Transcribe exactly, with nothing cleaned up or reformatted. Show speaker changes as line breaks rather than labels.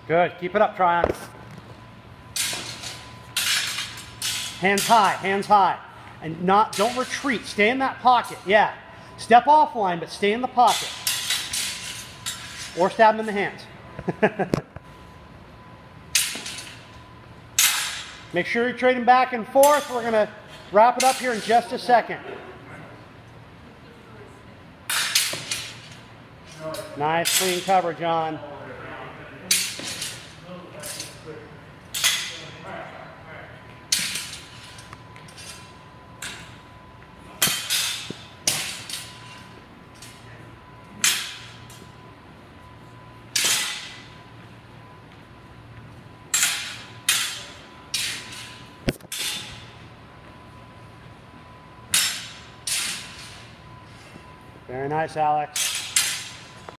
Good. Keep it up, Tryon. Hands high, hands high. And not, don't retreat. Stay in that pocket. Yeah. Step offline, but stay in the pocket. Or stab him in the hands. Make sure you're trading back and forth. We're going to wrap it up here in just a second. Nice clean cover, John. Very nice, Alex.